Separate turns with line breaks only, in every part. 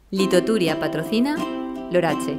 Litoturia patrocina l'Orache.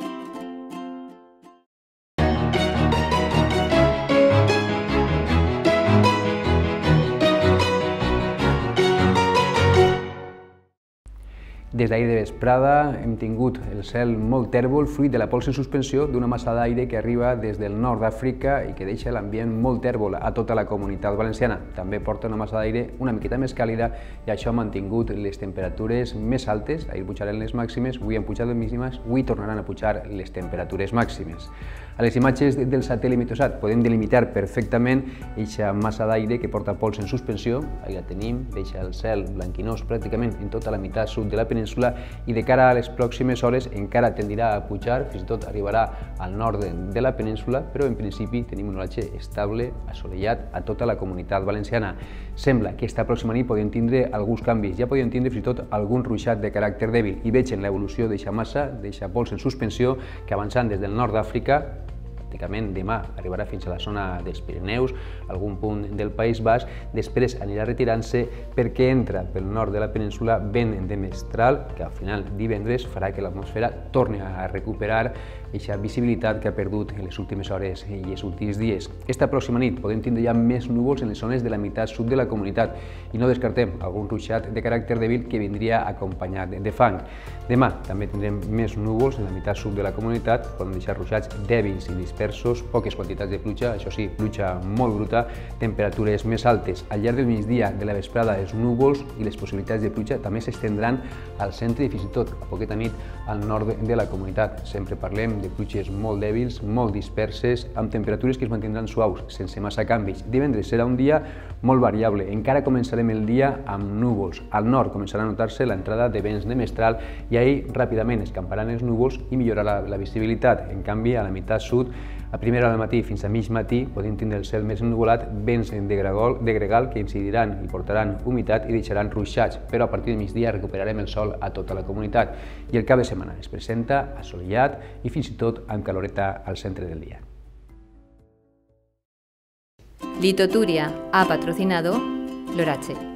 Des d'ahir de vesprada hem tingut el cel molt tèrbol fruit de la pols en suspensió d'una massa d'aire que arriba des del nord d'Àfrica i que deixa l'ambient molt tèrbol a tota la comunitat valenciana. També porta una massa d'aire una miqueta més càlida i això ha mantingut les temperatures més altes. Ahir pujaren les màximes, avui han pujat les mínimes, avui tornaran a pujar les temperatures màximes. A les imatges del satèl·lit Meteosat podem delimitar perfectament aquesta massa d'aire que porta pols en suspensió. Ahí la tenim, deixa el cel blanquinós pràcticament en tota la meitat sud de la península i de cara a les pròximes hores encara tendirà a pujar, fins i tot arribarà al nord de la península, però en principi tenim un oratge estable, assolellat a tota la comunitat valenciana. Sembla que esta pròxima nit podem tindre alguns canvis, ja podem tindre fins i tot algun ruixat de caràcter dèbil i veig en l'evolució d'aquesta massa, d'aquesta pols en suspensió, que avançant des del nord d'Àfrica, pràcticament demà arribarà fins a la zona dels Pirineus, algun punt del País Basc, després anirà retirant-se perquè entra pel nord de la península vent de mestral, que al final divendres farà que l'atmosfera torni a recuperar aquesta visibilitat que ha perdut en les últimes hores i els últims dies. Esta pròxima nit podem tindre ja més núvols en les zones de la meitat sud de la comunitat i no descartem algun ruixat de caràcter dèbil que vindria acompanyat de fang. Demà també tindrem més núvols en la meitat sud de la comunitat, poden deixar ruixats dèbils i dispersos, poques quantitats de pluja, això sí, pluja molt bruta, temperatures més altes. Al llarg del migdia de la vesprada els núvols i les possibilitats de pluja també s'estendran al centre i fins i tot a poqueta nit al nord de la comunitat. Sempre parlem de pluges molt dèbils, molt disperses, amb temperatures que es mantindran suaus, sense massa canvis. Divendres serà un dia molt variable. Encara començarem el dia amb núvols. Al nord començarà a notar-se l'entrada de vents de mestral i ahir ràpidament escamparan els núvols i millorarà la visibilitat. En canvi, a la meitat sud, a primera hora del matí fins a mig matí podem tindre el cel més ennuvolat, vents de gregal que incidiran i portaran humitat i deixaran ruixats, però a partir del migdia recuperarem el sol a tota la comunitat i el cap de setmana es presenta assolellat i fins i tot amb caloreta al centre del dia.
Litoturia ha patrocinado l'Orache.